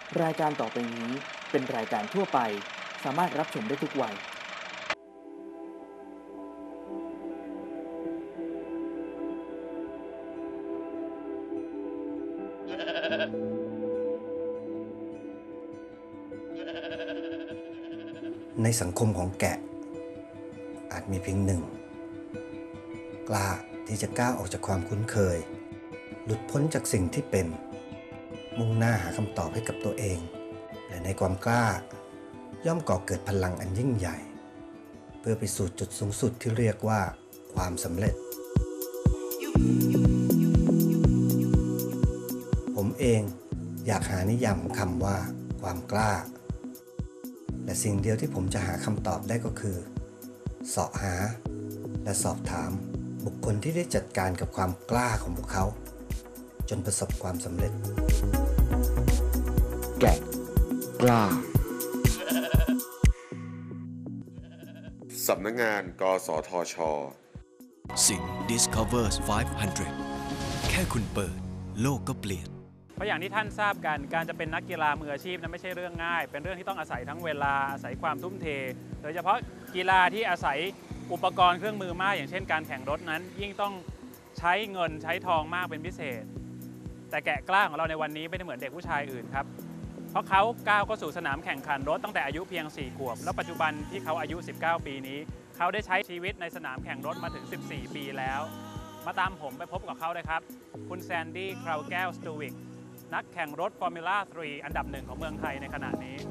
รายการต่อไปนี้เป็นรายการทั่วไปสามารถรับชมได้ทุกวัยในสังคมของแกะอาจมีเพียงหนึ่งกล้าที่จะก้าวออกจากความคุ้นเคยหลุดพ้นจากสิ่งที่เป็นมุ่งหน้าหาคำตอบให้กับตัวเองและในความกล้าย่อมก่อเกิดพลังอันยิ่งใหญ่เพื่อไปสู่จุดสูงสุดที่เรียกว่าความสำเร็จผมเองอยากหานิยามของคำว่าความกล้าและสิ่งเดียวที่ผมจะหาคำตอบได้ก็คือเสาะหาและสอบถามบุคคลที่ได้จัดการกับความกล้าของพวกเขาจนประสบความสำเร็จแกะกล้าสำนักงานกสทช. สิงห์ Discovers 500แค่คุณเปิดโลกก็เปลี่ยนเพราะอย่างที่ท่านทราบกันการจะเป็นนักกีฬามืออาชีพนั้นไม่ใช่เรื่องง่ายเป็นเรื่องที่ต้องอาศัยทั้งเวลาอาศัยความทุ่มเทโดยเฉพาะกีฬาที่อาศัยอุปกรณ์เครื่องมือมากอย่างเช่นการแข่งรถนั้นยิ่งต้องใช้เงินใช้ทองมากเป็นพิเศษแต่แกะกล้าของเราในวันนี้ไม่ได้เหมือนเด็กผู้ชายอื่นครับเพราะเขาก้าวเข้าสู่สนามแข่งขันรถตั้งแต่อายุเพียง4 ขวบแล้วปัจจุบันที่เขาอายุ19 ปีนี้เขาได้ใช้ชีวิตในสนามแข่งรถมาถึง14 ปีแล้วมาตามผมไปพบกับเขาเลยครับคุณแซนดี้คราวแก้วสตูวิกนักแข่งรถฟอร์มูล่า3อันดับ1ของเมืองไทยในขณะนี้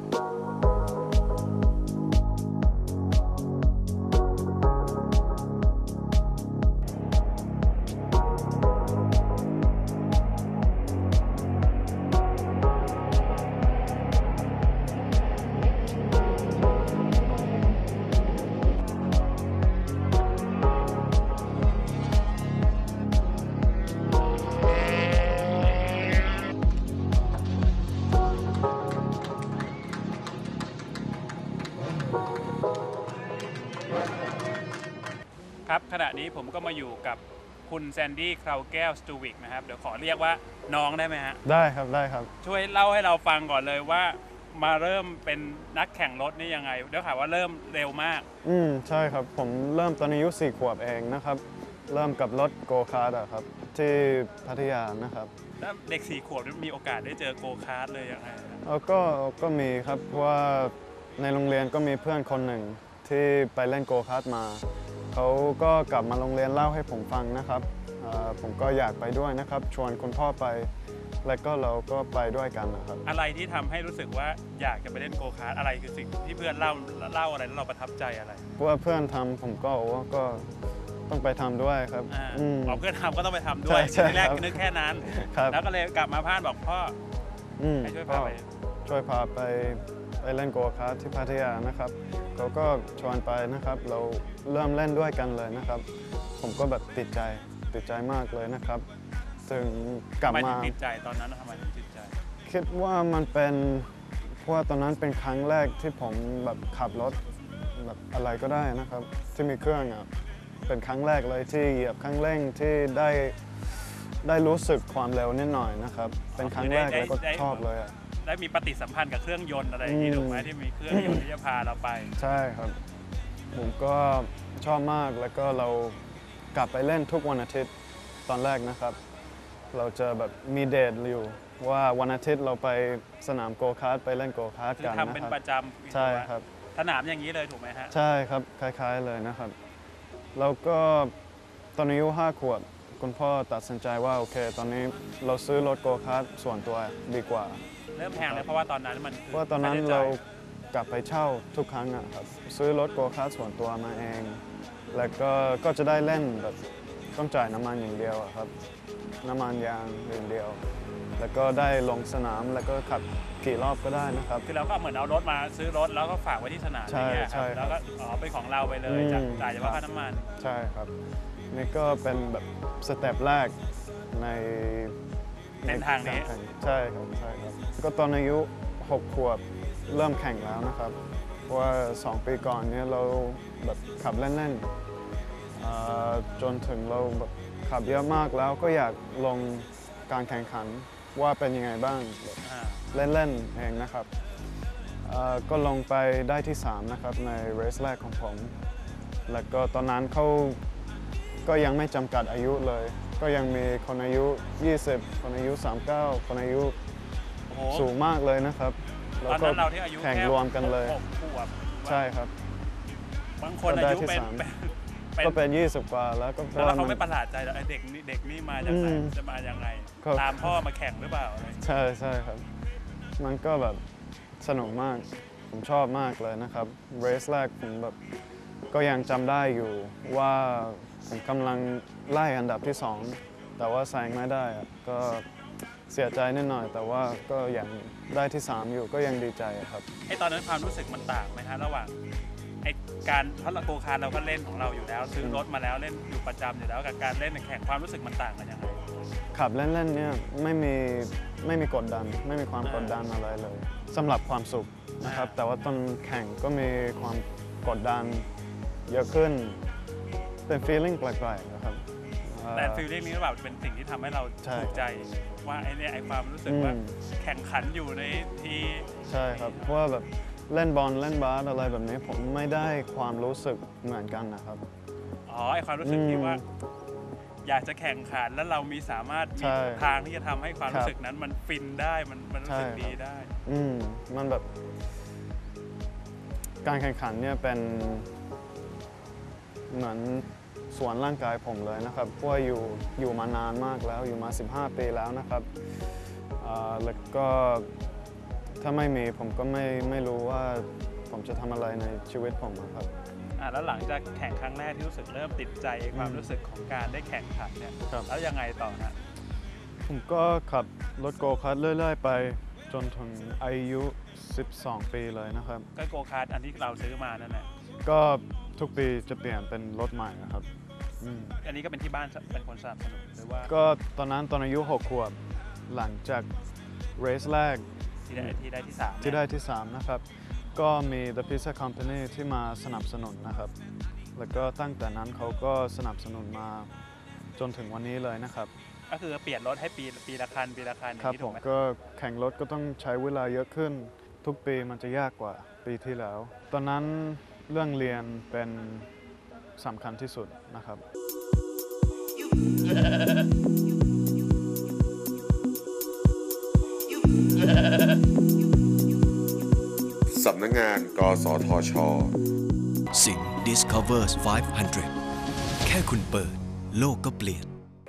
ครับขณะนี้ผมก็มาอยู่กับคุณแซนดี้คราวแก้วสตูวิกนะครับเดี๋ยวขอเรียกว่าน้องได้ไหมฮะได้ครับได้ครับช่วยเล่าให้เราฟังก่อนเลยว่ามาเริ่มเป็นนักแข่งรถนี่ยังไงเดี๋ยวข่าวว่าเริ่มเร็วมากใช่ครับผมเริ่มตอนอายุ4 ขวบเองนะครับเริ่มกับรถโกคาร์ทครับที่พัทยานะครับแล้วเด็ก4 ขวบมีโอกาสได้เจอโกคาร์ทเลยยังไงก็มีครับเพราะว่าในโรงเรียนก็มีเพื่อนคนหนึ่งที่ไปเล่นโกคาร์ทมาเขาก็กลับมาโรงเรียนเล่าให้ผมฟังนะครับผมก็อยากไปด้วยนะครับชวนคุณพ่อไปและก็เราก็ไปด้วยกันนะครับอะไรที่ทำให้รู้สึกว่าอยากจะไปเล่นโกคาร์ทอะไรคือสิ่งที่เพื่อนเล่าอะไรแล้วเราประทับใจอะไรเพราะว่าเพื่อนทำผมก็ต้องไปทำด้วยครับเพื่อนทำก็ต้องไปทำด้วยทีแรกนึกแค่นั้นแล้วก็เลยกลับมาพ่านบอกพ่อให้ช่วยพาไปเล่นโกคาร์ทที่พัทยานะครับเขาก็ชวนไปนะครับเราเริ่มเล่นด้วยกันเลยนะครับผมก็แบบติดใจมากเลยนะครับถึงกลับมาติดใจตอนนั้นทำไมถึงติดใจคิดว่ามันเป็นเพราะว่าตอนนั้นเป็นครั้งแรกที่ผมแบบขับรถแบบอะไรก็ได้นะครับที่มีเครื่องเป็นครั้งแรกเลยที่เหยียบคันเร่งที่ได้รู้สึกความเร็วนิดหน่อยนะครับเป็นครั้งแรกแล้วก็ชอบเลยได้มีปฏิสัมพันธ์กับเครื่องยนต์อะไรที่ถูกไหมที่มีเครื่องยนต์ที่จะพาเราไปใช่ครับผมก็ชอบมากแล้วก็เรากลับไปเล่นทุกวันอาทิตย์ตอนแรกนะครับเราจะแบบมีเดทอยู่ว่าวันอาทิตย์เราไปสนามโกคาร์ทไปเล่นโกคาร์ทกันนะครับทำเป็นประจำใช่ครับสนามอย่างนี้เลยถูกไหมฮะใช่ครับคล้ายๆเลยนะครับแล้วก็ตอนอายุ5 ขวบคุณพ่อตัดสินใจว่าโอเคตอนนี้เราซื้อรถโกคาร์ทส่วนตัวดีกว่าเริ่มแพงเลยเพราะว่าตอนนั้นเรากลับไปเช่าทุกครั้งครับซื้อรถโกคาร์ทส่วนตัวมาเองแล้วก็จะได้เล่นแบบต้องจ่ายน้ำมันอย่างเดียวครับน้ำมันยางอย่างเดียวแล้วก็ได้ลงสนามแล้วก็ขับกี่รอบก็ได้นะครับคือเราก็เหมือนเอารถมาซื้อรถแล้วก็ฝากไว้ที่สนามใช่แล้วก็เป็นของเราไปเลยจ่ายเฉพาะค่าน้ำมันใช่ครับนี่ก็เป็นแบบสเต็ปแรกในทางนี้ใช่ครับก็ตอนอายุ6 ขวบเริ่มแข่งแล้วนะครับเพราะว่า2 ปีก่อนนี้เราแบบขับเล่นๆจนถึงเราแบบขับเยอะมากแล้วก็อยากลงการแข่งขันว่าเป็นยังไงบ้างแบบ เล่นๆเองนะครับก็ลงไปได้ที่ 3 นะครับในเรสแรกของผม แล้วก็ตอนนั้นเขาก็ยังไม่จำกัดอายุเลย ก็ยังมีคนอายุ 20 คนอายุ 39 คนอายุสูงมากเลยนะครับตอนนั้นเราที่อายุแข่งรวมกันเลย 6 ขวบใช่ครับบางคนอายุเป็นก็เป็น 20 กว่าแล้วก็แล้วเขาไม่ประหลาดใจหรอกไอ้เด็กนี่มาจากไหนจะมายังไง ตามพ่อมาแข่งหรือเปล่าอะไรใช่ครับ มันก็แบบสนุกมาก ผมชอบมากเลยนะครับ เรสแรกผมแบบก็ยังจำได้อยู่ว่าผมกำลังไล่อันดับที่ 2 แต่ว่าแซงไม่ได้อะก็เสียใจนิดหน่อย แต่ว่าก็ยังได้ที่ 3 อยู่ก็ยังดีใจครับไอ้ตอนนั้นความรู้สึกมันต่างไหมฮะระหว่างไอ้การเพราะโกคาร์ทเราก็เล่นของเราอยู่แล้วซื้อรถมาแล้วเล่นอยู่ประจำอยู่แล้วกับการเล่นแข่งความรู้สึกมันต่างกันยังไงขับเล่นๆเนี่ยไม่มีกดดันไม่มีความกดดันอะไรเลยสำหรับความสุขนะครับแต่ว่าตอนแข่งก็มีความกดดันเยอะขึ้นเป็น feeling แปลกๆนะครับแต่ feeling นี้แบบเป็นสิ่งที่ทำให้เราถูกใจว่าไอ้เนี่ยไอ้ความรู้สึกว่าแข่งขันอยู่ในทีใช่ครับเพราะว่าแบบเล่นบอลเล่นบาสอะไรแบบนี้ผมไม่ได้ความรู้สึกเหมือนกันนะครับไอ้ความรู้สึกที่ว่าอยากจะแข่งขันแล้วเราสามารถมีทางที่จะทำให้ความรู้สึกนั้นมันฟินได้มันรู้สึกดีได้มันแบบการแข่งขันเนี่ยเป็นเหมือนสวนร่างกายผมเลยนะครับเพราะว่าอยู่มานานมากแล้วอยู่มา15 ปีแล้วนะครับแล้วก็ถ้าไม่มีผมก็ไม่รู้ว่าผมจะทำอะไรในชีวิตผมครับแล้วหลังจากแข่งครั้งแรกที่รู้สึกเริ่มติดใจความรู้สึกของการได้แข่งขันเนี่ยแล้วยังไงต่อนะผมก็ขับรถโกคาร์ทเรื่อยๆไปจนถึงอายุ12 ปีเลยนะครับก็โกคาร์ทอันที่เราซื้อมานั่นแหละก็ทุกปีจะเปลี่ยนเป็นรถใหม่นะครับอันนี้ก็เป็นที่บ้านเป็นคนสนับสนุนหรือว่าก็ตอนอายุ6 ขวบหลังจากเรสแรกที่ได้ที่ 3นะครับก็มี The Pizza Company ที่มาสนับสนุนนะครับแล้วก็ตั้งแต่นั้นเขาก็สนับสนุนมาจนถึงวันนี้เลยนะครับก็คือเปลี่ยนรถให้ปีละคันครับผมก็แข่งรถก็ต้องใช้เวลาเยอะขึ้นทุกปีมันจะยากกว่าปีที่แล้วตอนนั้นเรื่องเรียนเป็นสำคัญที่สุดนะครับสำนักงานกสทช. สิ่ง Discovers 500 แค่คุณเปิดโลกก็เปลี่ยน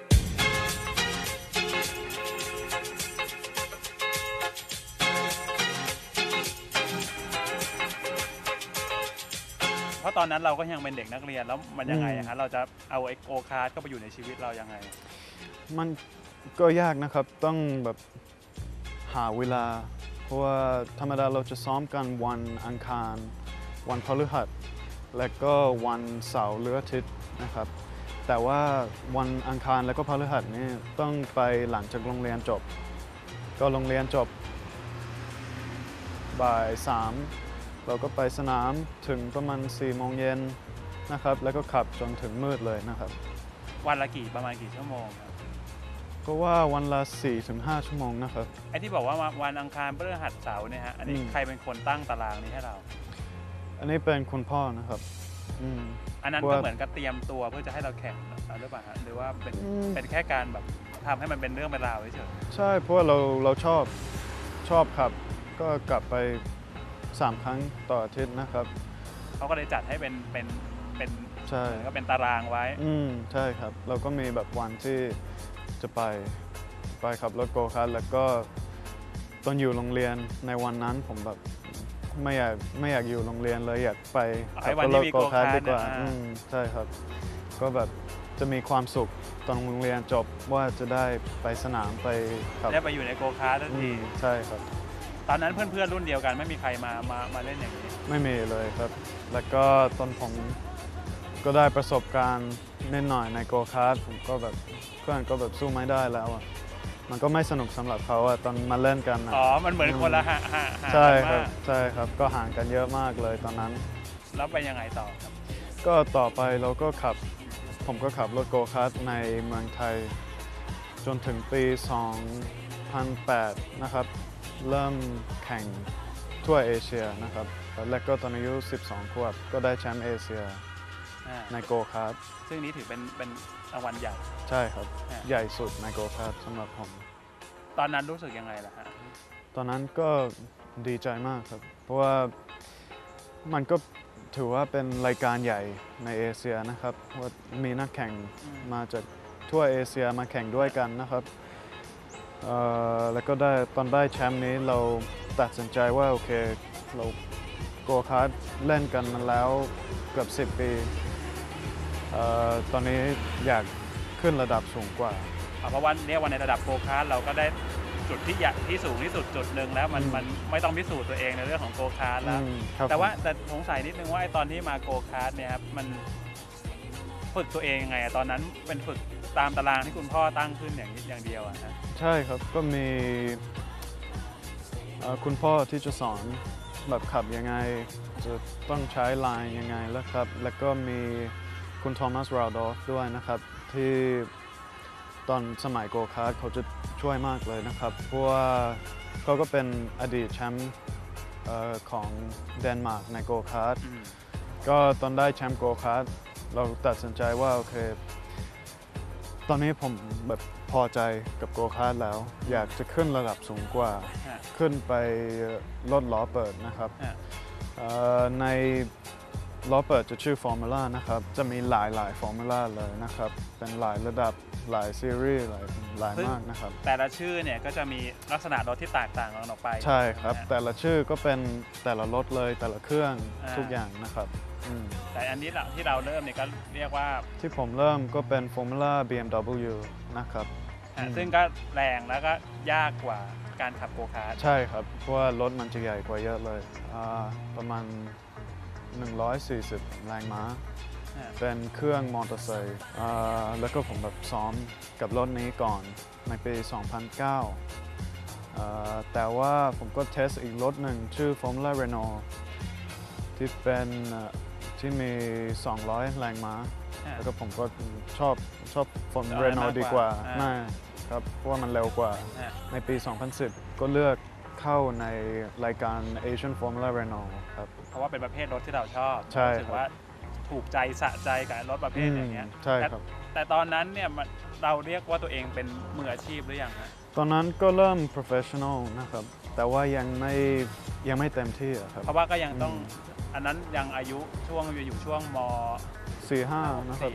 เพราะตอนนั้นเราก็ยังเป็นเด็กนักเรียนแล้วมันยังไงฮะเราจะเอาไอ้โกคาร์ทเข้าไปอยู่ในชีวิตเรายังไงมันก็ยากนะครับต้องแบบหาเวลาเพราะว่าธรรมดาเราจะซ้อมกันวันอังคารวันพฤหัสและก็วันเสาร์หรืออาทิตย์นะครับแต่ว่าวันอังคารและก็พฤหัสนี่ต้องไปหลังจากโรงเรียนจบก็โรงเรียนจบบ่าย 3เราก็ไปสนามถึงประมาณ 4 โมงเย็นนะครับแล้วก็ขับจนถึงมืดเลยนะครับวันละประมาณกี่ชั่วโมงก็ว่าวันละ 4-5 ชั่วโมงนะครับไอ้ที่บอกว่าวันอังคารพฤหัสเสาร์เนี่ยฮะอันนี้ใครเป็นคนตั้งตารางนี้ให้เราอันนี้เป็นคุณพ่อนะครับอันนั้นก็เหมือนกับเตรียมตัวเพื่อจะให้เราแข่งหรือเปล่าหรือว่าเป็นแค่การแบบทำให้มันเป็นเรื่องเป็นราวเฉยใช่เพราะว่าเราชอบขับก็กลับไป3 ครั้งต่ออาทิตย์นะครับเขาก็เลยจัดให้เป็นใช่ก็เป็นตารางไว้ใช่ครับเราก็มีแบบวันที่จะไปขับรถโกคาร์ทแล้วก็ตอนอยู่โรงเรียนในวันนั้นผมแบบไม่อยากอยู่โรงเรียนเลยอยากไปขับรถโกคาร์ทดีกว่าใช่ครับก็แบบจะมีความสุขตอนโรงเรียนจบว่าจะได้ไปสนามไปขับได้ไปอยู่ในโกคาร์ททันทีใช่ครับตอนนั้นเพื่อนรุ่นเดียวกันไม่มีใครมาเล่นอย่างนี้ไม่มีเลยครับแล้วก็ตอนผมก็ได้ประสบการณ์นิดหน่อยในโกคาร์ทผมก็แบบเพื่อนก็แบบสู้ไม่ได้แล้วอ่ะมันก็ไม่สนุกสำหรับเขาอ่ะตอนมาเล่นกันมันเหมือนคนละห่างใช่ครับก็ห่างกันเยอะมากเลยตอนนั้นแล้วไปยังไงต่อครับก็ต่อไปผมก็ขับรถโกคาร์ทในเมืองไทยจนถึงปี 2008 นะครับ เริ่มแข่งทั่วเอเชียนะครับแล้วก็ตอนอายุ 12 ขวบก็ได้แชมป์เอเชียในโกคาร์ทซึ่งนี้ถือเป็นรางวัลใหญ่ใช่ครับใหญ่สุดในโกคาร์ทสำหรับผมตอนนั้นรู้สึกยังไงล่ะฮะตอนนั้นก็ดีใจมากครับเพราะว่ามันก็ถือว่าเป็นรายการใหญ่ในเอเชียนะครับว่ามีนักแข่งมาจากทั่วเอเชียมาแข่งด้วยกันนะครับแล้วก็ตอนได้แชมป์นี้เราตัดสินใจว่าโอเคเราโกคาร์ทเล่นกันมาแล้วเกือบ10 ปีตอนนี้อยากขึ้นระดับสูงกว่าเพราะว่าเนี่ยวันในระดับโกคาร์ทเราก็ได้จุดที่สูงที่สุดจุดหนึ่งแล้วมันไม่ต้องพิสูจน์ตัวเองในเรื่องของโกคาร์ทแล้วแต่สงสัยนิดนึงว่าตอนที่มาโกคาร์ทเนี่ยครับมันฝึกตัวเองยังไงตอนนั้นเป็นฝึกตามตารางที่คุณพ่อตั้งขึ้นอย่างเดียวฮะใช่ครับก็มีคุณพ่อที่จะสอนแบบขับยังไงจะต้องใช้ไลน์ยังไงแล้วครับแล้วก็มีคุณโทมัส ราลดอฟด้วยนะครับที่ตอนสมัยโกคาร์ทเขาจะช่วยมากเลยนะครับเพราะว่าเขาก็เป็นอดีตแชมป์ของเดนมาร์กในโกคาร์ทก็ตอนได้แชมป์โกคาร์ทเราตัดสินใจว่าโอเคตอนนี้ผมแบบพอใจกับโกคาร์ทแล้วอยากจะขึ้นระดับสูงกว่าขึ้นไปรถล้อเปิดนะครับในล้อเปิดจะชื่อฟอร์มูล่านะครับจะมีหลายฟอร์มูล่าเลยนะครับเป็นหลายระดับหลายซีรีส์หลายมากนะครับแต่ละชื่อเนี่ยก็จะมีลักษณะรถที่แตกต่างกันออกไปใช่ครับแต่ละชื่อก็เป็นแต่ละรถเลยแต่ละเครื่องทุกอย่างนะครับแต่อันนี้ที่เราเริ่มเนี่ยก็เรียกว่าที่ผมเริ่มก็เป็นฟอร์มูล่า BMW นะครับซึ่งก็แรงแล้วก็ยากกว่าการขับโกคาร์ทใช่ครับเพราะว่ารถมันจะใหญ่กว่าเยอะเลยประมาณ140 แรงม้าเป็นเครื่องมอเตอร์ไซค์แล้วก็ผมแบบซ้อมกับรถนี้ก่อนในปี 2009 แต่ว่าผมก็เทสอีกรถหนึ่งชื่อ Formula Renault ที่เป็นที่มี 200 แรงม้าแล้วก็ผมก็ชอบ Formula Renault ดีกว่าครับเพราะว่ามันเร็วกว่าในปี 2010 ก็เลือกเข้าในรายการ Asian Formula Renault ครับเพราะว่าเป็นประเภทรถที่เราชอบรู้สึกว่าถูกใจสะใจกับรถประเภทอย่างเงี้ยใช่ครับแต่ตอนนั้นเนี่ยเราเรียกว่าตัวเองเป็นมืออาชีพหรือยังฮะตอนนั้นก็เริ่ม professional นะครับแต่ว่ายังไม่เต็มที่ครับเพราะว่าก็ยังต้องอันนั้นยังอายุอยู่ช่วงม 4-5นะครับ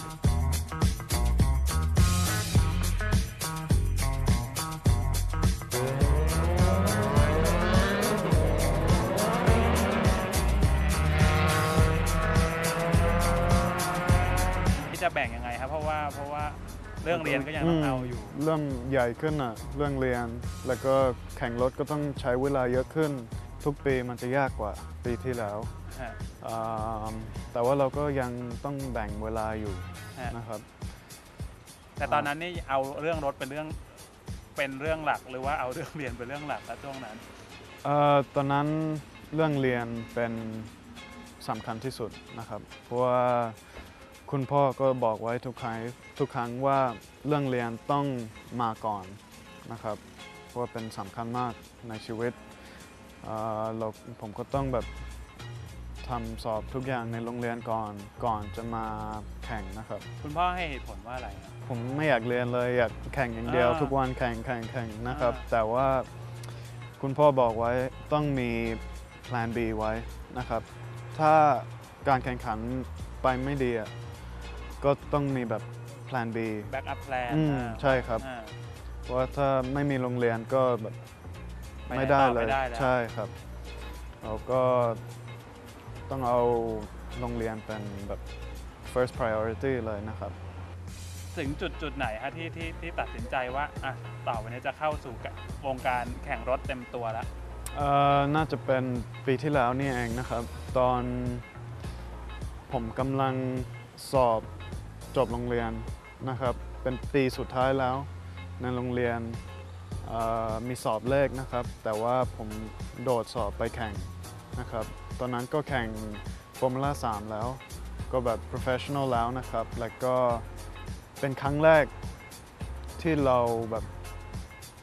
จะแบ่งยังไงครับเพราะว่าเรื่องเรียนก็ยังต้องเอาอยู่เริ่มใหญ่ขึ้นเรื่องเรียนแล้วก็แข่งรถก็ต้องใช้เวลาเยอะขึ้นทุกปีมันจะยากกว่าปีที่แล้วแต่ว่าเราก็ยังต้องแบ่งเวลาอยู่นะครับแต่ตอนนั้นนี่เอาเรื่องรถเป็นเรื่องหลักหรือว่าเอาเรื่องเรียนเป็นเรื่องหลักแล้วช่วงนั้นตอนนั้นเรื่องเรียนเป็นสำคัญที่สุดนะครับเพราะว่าคุณพ่อก็บอกไว้ทุกครั้งว่าเรื่องเรียนต้องมาก่อนนะครับเพราะว่าเป็นสำคัญมากในชีวิตผมก็ต้องแบบทำสอบทุกอย่างในโรงเรียนก่อนจะมาแข่งนะครับคุณพ่อให้เหตุผลว่าอะไรผมไม่อยากเรียนเลยอยากแข่งอย่างเดียวทุกวันแข่งนะครับแต่ว่าคุณพ่อบอกไว้ต้องมี plan B ไว้นะครับถ้าการแข่งขันไปไม่ดีก็ต้องมีแบบ plan B backup plan ใช่ครับเพราะว่าถ้าไม่มีโรงเรียนก็แบบไม่ได้เลยใช่ครับเราก็ต้องเอาโรงเรียนเป็นแบบ first priority เลยนะครับถึงจุดไหนฮะที่ตัดสินใจว่าต่อไปนี้จะเข้าสู่วงการแข่งรถเต็มตัวแล้วน่าจะเป็นปีที่แล้วนี่เองนะครับตอนผมกำลังสอบจบโรงเรียนนะครับเป็นปีสุดท้ายแล้วในโรงเรียนมีสอบเลขนะครับแต่ว่าผมโดดสอบไปแข่งนะครับตอนนั้นก็แข่ง Formula 3 แล้วก็แบบ professional แล้วนะครับแล้วก็เป็นครั้งแรกที่เราแบบ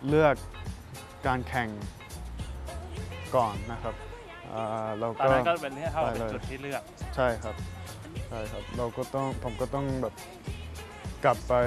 เลือกการแข่งก่อนนะครับเราตอนก็นั้นก็เป็นเท่ากับได้เป็นเลยจุดที่เลือกใช่ครับใช่ครับผมก็ต้องแบบกลับไป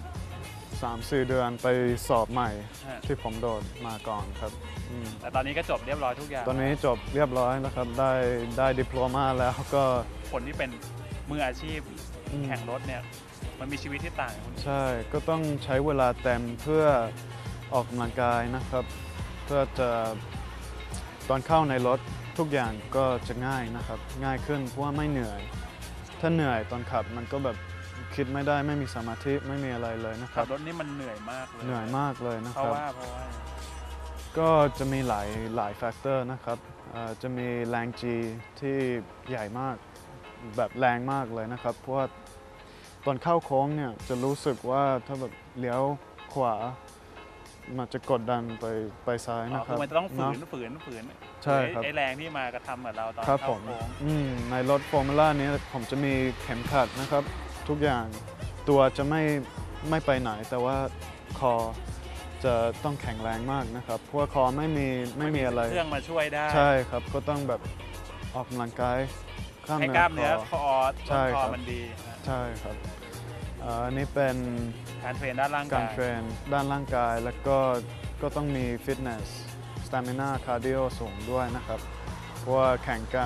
3-4 เดือนไปสอบใหม่ฮะที่ผมโดดมาก่อนครับอืมแต่ตอนนี้ก็จบเรียบร้อยทุกอย่างตอนนี้จบเรียบร้อยนะครับได้ดิปโลมาแล้วก็คนที่เป็นมืออาชีพอืมแข่งรถเนี่ยมันมีชีวิตที่ต่างกันใช่ก็ต้องใช้เวลาเต็มเพื่อออกกำลังกายนะครับ เพื่อจะตอนเข้าในรถทุกอย่างก็จะง่ายนะครับ ง่ายขึ้นเพราะว่าไม่เหนื่อย ถ้าเหนื่อยตอนขับมันก็แบบคิดไม่ได้ไม่มีสมาธิไม่มีอะไรเลยนะคขัรับบ รถนี่มันเหนื่อยมากเลยเหนื่อยมากเลยนะเพคราะรับว่าก็จะมีหลายแฟกเตอร์นะครับจะมีแรง G ที่ใหญ่มากแบบแรงมากเลยนะครับ เพราะว่าตอนเข้าโค้งเนี่ยจะรู้สึกว่าถ้าแบบเลี้ยวขวามันจะกดดันไปซ้ายอ๋อนะคคืรับอมันจะต้องฝืนเนาะฝืนใช่ครับไอ้แรงที่มากระทำกับเราตอนครับผเข้าม โค้งในรถฟอร์มูล่านี้ผมจะมีเข็มขัดนะครับ ทุกอย่างตัวจะไม่ไปไหน แต่ว่าคอจะต้องแข็งแรงมากนะครับ เพราะว่าคอไม่มีอะไรเครื่องมาช่วยได้ใช่ครับก็ต้องแบบออกกำลังกายให้กล้ามเนื้อคอใช่ต้นคครัอบ มันดีนะใช่ครับอันนี้เป็นการเทรนด้านร่างกาการ ยเทรนด้านร่างกาย แล้วก็ต้องมีฟิตเนสสตามินาคาร์ดิโอสูงด้วยนะครับ เพราะว่าแข่งกัน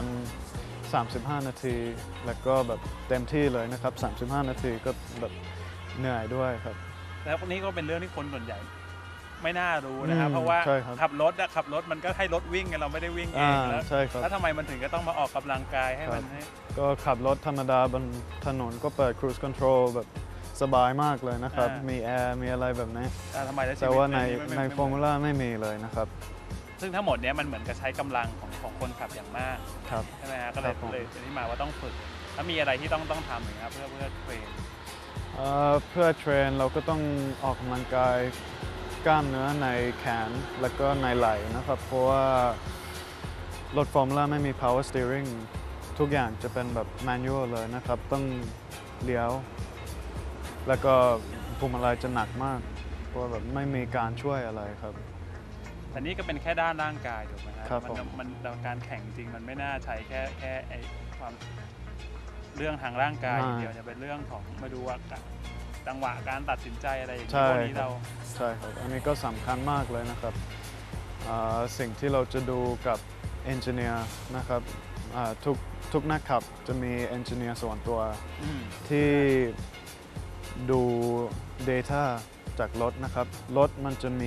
35 นาที แล้วก็แบบเต็มที่เลยนะครับ 35 นาทีก็แบบเหนื่อยด้วยครับแล้วนี่ก็เป็นเรื่องที่คนส่วนใหญ่ไม่น่ารู้นะครับอืมเพราะว่าใช่ครับขับรถมันก็ให้รถวิ่งกันเราไม่ได้วิ่งเองแล้วใช่ครับแล้วทำไมมันถึงจะต้องมาออกกำลังกายให้มันให้ก็ขับรถธรรมดาบนถนนก็เปิด cruise control แบบสบายมากเลยนะครับ มีแอร์มีอะไรแบบนี้ทำไมแล้วชีแต่วิตว่าในไม่ฟอร์มูล่าไม่มีเลยนะครับซึ่งทั้งหมดเนี้ยมันเหมือนกับใช้กำลังของคนขับอย่างมากครับใช่ไหมฮะก็เลครัยบผมเลยเป็นที่มาว่าต้องฝึกแล้วมีอะไรที่ต้องทำอย่างครับเพื่อเทรนเพื่อเทรนเราก็ต้องออกกำลังกายกล้ามเนื้อในแขนแล้วก็ในไหล่นะครับ เพราะว่ารถฟอร์มูล่าไม่มี power steering ทุกอย่างจะเป็นแบบ manual เลยนะครับ ต้องเลี้ยว แล้วก็พวงมาลัยจะหนักมาก เพราะว่าแบบไม่มีการช่วยอะไรครับแต่นี่ก็เป็นแค่ด้านร่างกายถูกไหมฮะครับผมมันการแข่งจริงมันไม่น่าใช้แค่ไอ้ความเรื่องทางร่างกายอย่างเดียวจะเป็นเรื่องของมาดูว่าจังหวะการตัดสินใจอะไรอย่างนี้พวกนี้เราใช่ครับ อันนี้ก็สำคัญมากเลยนะครับสิ่งที่เราจะดูกับเอนจิเนียร์นะครับทุกนักขับจะมีเอนจิเนียร์ส่วนตัวที่ดู Data จากรถนะครับ รถมันจะมี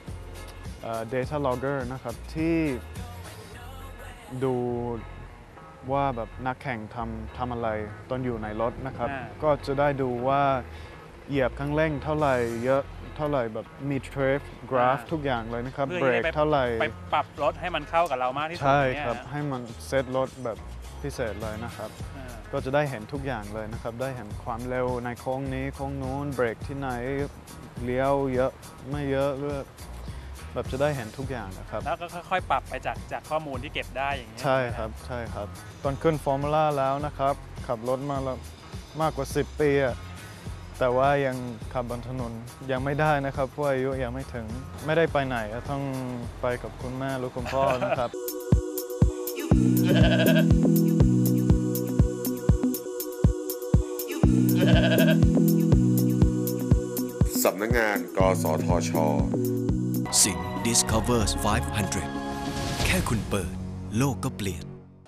Data Logger นะครับที่ดูว่าแบบนักแข่งทำอะไรตอนอยู่ในรถนะครับ ก็จะได้ดูว่าเหยียบคันเร่งเท่าไหร่เยอะเท่าไหร่แบบมีเทรฟกราฟทุกอย่างเลยนะครับเพื่อเบรกที่จะเท่าไหร่ไปปรับรถให้มันเข้ากับเรามากที่สุดใช่เนี่ยครับฮะให้มันเซตรถแบบพิเศษเลยนะครับอ่าก็จะได้เห็นทุกอย่างเลยนะครับ ได้เห็นความเร็วในโค้งนี้โค้งนู้นเบรกที่ไหนเลี้ยวเยอะไม่เยอะหรือแบบจะได้เห็นทุกอย่างนะครับแล้วก็ค่อยๆปรับไปจากข้อมูลที่เก็บได้อย่างนี้ยใช่ครับใช่ครับ ตอนขึ้นฟอร์มูล่าแล้วนะครับ ขับรถมาแล้วมากกว่า 10 ปีอะแต่ว่ายังขับบนถนนยังไม่ได้นะครับเพราะอายุยังไม่ถึงไม่ได้ไปไหนต้องไปกับคุณแม่หรือคุณพ่อนะครับสำนักงาน กสทช. สิ่ง Discovers 500 แค่คุณเปิด โลกก็เปลี่ยน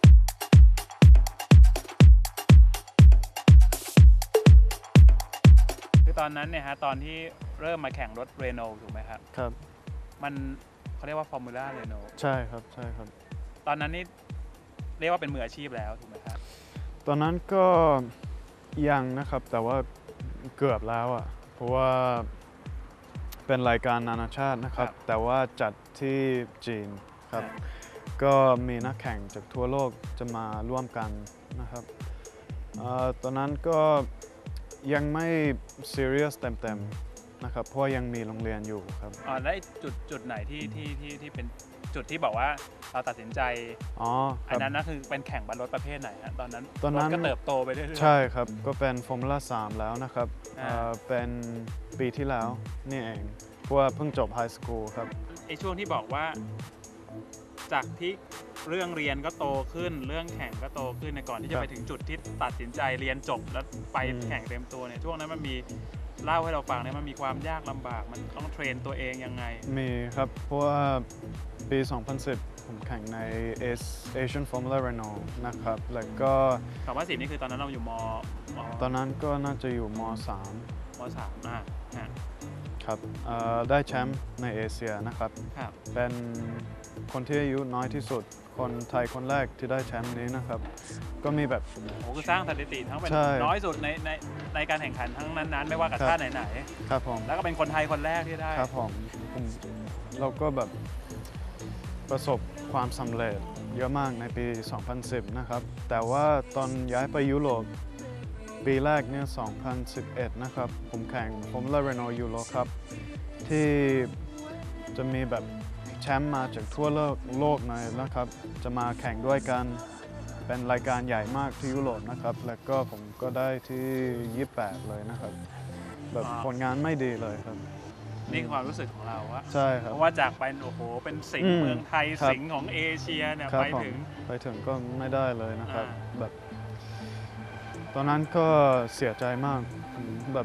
คือตอนนั้นเนี่ยฮะตอนที่เริ่มมาแข่งรถเรโนถูกไหมครับครับมันเขาเรียกว่าฟอร์มูล่าเรโนใช่ครับใช่ครับตอนนั้นนี่เรียกว่าเป็นมืออาชีพแล้วถูกไหมครับตอนนั้นก็ยังนะครับแต่ว่าเกือบแล้วอ่ะเพราะว่าเป็นรายการนานาชาตินะครับ แต่ว่าจัดที่จีนครับก็มีนักแข่งจากทั่วโลกจะมาร่วมกันนะครับตอนนั้นก็ยังไม่ serious เต็มๆนะครับเพราะยังมีโรงเรียนอยู่ครับอ๋อแล้วจุดไหนที่เป็นจุดที่บอกว่าเราตัดสินใจอ๋อคอัรันบนั้นนะคือเป็นแข่งบนรถประเภทไหนฮะตอนนั้นตอนนั้นรถก็เติบโตไปเรื่อยๆใช่ครับก็เป็นฟอร์มูล่า3แล้วนะครับอ่าเป็นปีที่แล้วนี่เอง เพราะราะว่าเพิ่งจบไฮสคูลครับไอ้ช่วงที่บอกว่าจากที่เรื่องเรียนก็โตขึ้นเรื่องแข่งก็โตขึ้นในก่อนที่จะไปถึงจุดที่ตัดสินใจเรียนจบแล้วไปแข่งเต็มตัวเนี่ยช่วงนั้นมันมีเล่าให้เราฟังเนี่ยมันมีความยากลำบากมันต้องเทรนตัวเองยังไงมีครับ เพราะว่าปี 2010 ผมแข่งใน Asian Formula Renault นะครับ แล้วก็คำว่า10นี่คือตอนนั้นเราอยู่มตอนนั้นก็น่าจะอยู่มม3 ครับได้แชมป์ในเอเชียนะครับครับเป็นคนที่อายุน้อยที่สุด คนไทยคนแรกที่ได้แชมป์นี้นะครับ ก็มีแบบโอ้คือสร้างสถิติทั้งเป็นใช่น้อยสุดในการแข่งขันทั้งนั้นๆไม่ว่ากับครับท่าไหนครับผมๆแล้วก็เป็นคนไทยคนแรกที่ได้ครับผมเราก็แบบประสบความสำเร็จเยอะมากในปี 2010 นะครับ แต่ว่าตอนย้ายไปยุโรปปีแรกเนี่ย 2011 นะครับ ผมแข่ง Formula Renault Euro ครับ ที่จะมีแบบแชมป์มาจากทั่วโลกเลยนะครับ จะมาแข่งด้วยกัน เป็นรายการใหญ่มากที่ยุโรปนะครับ แล้วก็ผมก็ได้ที่ 28 เลยนะครับ แบบผลงานไม่ดีเลยครับนี่คือความรู้สึกของเราว่าใช่ครัเพบราะว่าจากไปโอ้โหเป็นสิงห์เมืองไทยครับสิงห์ของเอเชียเนี่ยครับไปผมถึงไปถึงก็ไม่ได้เลยนะครับอ่าแบบตอนนั้นก็เสียใจมากแบบ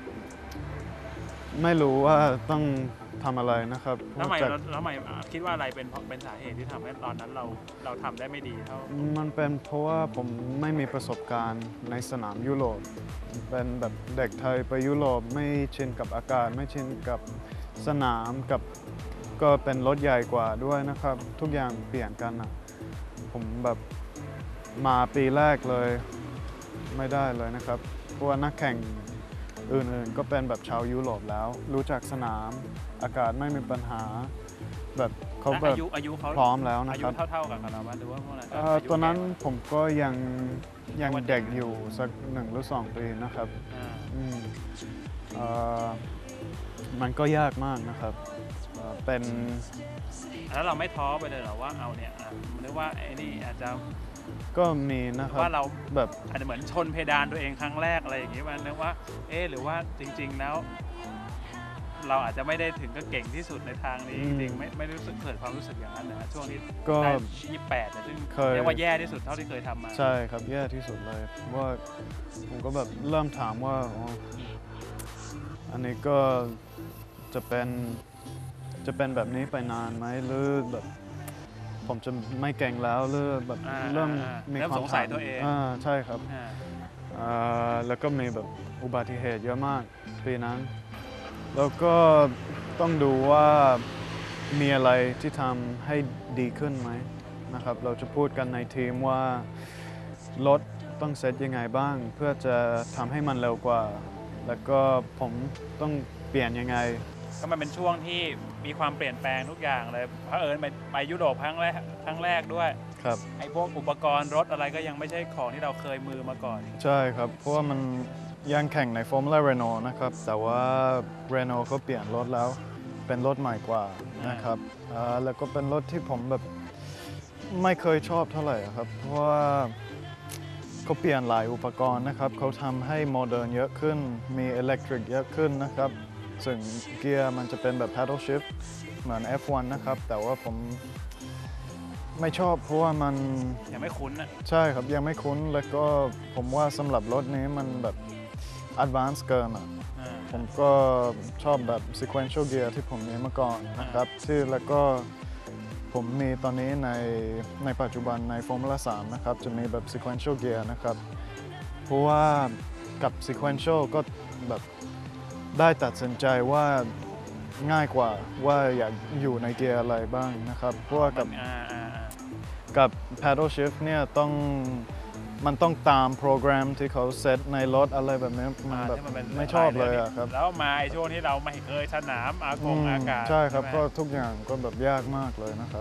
ไม่รู้ว่าต้องทำอะไรนะครับแล้วทำไมจากคิดว่าอะไรเป็นสาเหตุที่ทำให้ตอนนั้นเราทำได้ไม่ดีเท่ามันเป็นเพราะว่าผมไม่มีประสบการณ์ในสนามยุโรปเป็นแบบเด็กไทยไปยุโรปไม่ชินกับอากาศ ไม่ชินกับสนามกับก็เป็นรถใหญ่กว่าด้วยนะครับ ทุกอย่างเปลี่ยนกันอ่ะผมแบบมาปีแรกเลยไม่ได้เลยนะครับเพราะว่านักแข่งอื่นๆก็เป็นแบบชาวยุโรปแล้ว รู้จักสนามอากาศไม่มีปัญหาแบบเขาแบบอายุเขาพร้อมแล้วนะอาคยุรับเท่ากับเราไหมหรือว่าพวกนั้นตอนนั้นผมก็ยังเด็กแก่อยู่สัก1 หรือ 2 ปีนะครับอ่าอืมมันก็ยากมากนะครับเป็นแล้วเราไม่ท้อไปเลยเหรอว่าเอาเนี่ยมันนึกว่าไอ้นี่อาจจะก็มีนะครับว่าเราแบบอาจจะเหมือนชนเพดานตัวเองครั้งแรกอะไรอย่างนี้มันนึกว่าหรือว่าจริงๆแล้ว เราอาจจะไม่ได้ถึงกับเก่งที่สุดในทางนี้จริงๆไม่รู้สึกเกิดความรู้สึกอย่างนั้นนะช่วงที่ก็ได้28เนี่ยซึ่งเคยเรียกว่าแย่ที่สุดเท่าที่เคยทำมาใช่ครับแย่ที่สุดเลยว่าผมก็แบบเริ่มถามว่าอ๋ออันนี้ก็จะเป็นแบบนี้ไปนานไหมหรือแบบผมจะไม่เก่งแล้วหรือแบบเริ่มมีเริ่มความสงสัยตัวเองใช่ครับอ่าแล้วก็มีแบบอุบัติเหตุเยอะมากปีนั้น แล้วก็ต้องดูว่ามีอะไรที่ทำให้ดีขึ้นไหมนะครับ เราจะพูดกันในทีมว่ารถต้องเซตยังไงบ้าง เพื่อจะทำให้มันเร็วกว่า แล้วก็ผมต้องเปลี่ยนยังไงก็มันเป็นช่วงที่มีความเปลี่ยนแปลงทุกอย่างเลยเผอิญไปยุโรปครั้งแรกด้วยครับไอ้พวกอุปกรณ์รถอะไรก็ยังไม่ใช่ของที่เราเคยมือมาก่อนใช่ครับ เพราะว่ามันยังแข่งใน Formula Renault นะครับ แต่ว่า Renault เขาเปลี่ยนรถแล้ว เป็นรถใหม่กว่านะครับแล้วก็เป็นรถที่ผมแบบไม่เคยชอบเท่าไหร่ครับ เพราะว่าเขาเปลี่ยนหลายอุปกรณ์นะครับ เขาทำให้โมเดิร์นเยอะขึ้น มีอิเล็กทริกเยอะขึ้นนะครับ ซึ่งเกียร์มันจะเป็นแบบ paddle shift เหมือน F1 นะครับ แต่ว่าผมไม่ชอบเพราะว่ามันยังไม่คุ้นนะใช่ครับยังไม่คุ้นแล้วก็ผมว่าสำหรับรถนี้มันแบบ advanced เกินอ่ะผมก็ชอบแบบ sequential gear ที่ผมมีเมื่อก่อนนะครับที่แล้วก็ผมมีตอนนี้ในปัจจุบันใน Formula 3 นะครับ จะมีแบบ sequential gear นะครับเพราะว่ากับ sequential ก็แบบได้ตัดสินใจว่าง่ายกว่าว่าอยากอยู่ในเกียร์อะไรบ้างนะครับเพราะว่ากับ paddle shift เนี่ยมันต้องตามโปรแกรมที่เขาเซตในรถอะไรแบบนี้มันแบบไม่ชอบเลยอะครับแล้วมาไอ้ช่วงที่เราไม่เคยสนามอากาศใช่ครับไหมก็ทุกอย่างก็แบบยากมากเลยนะครับ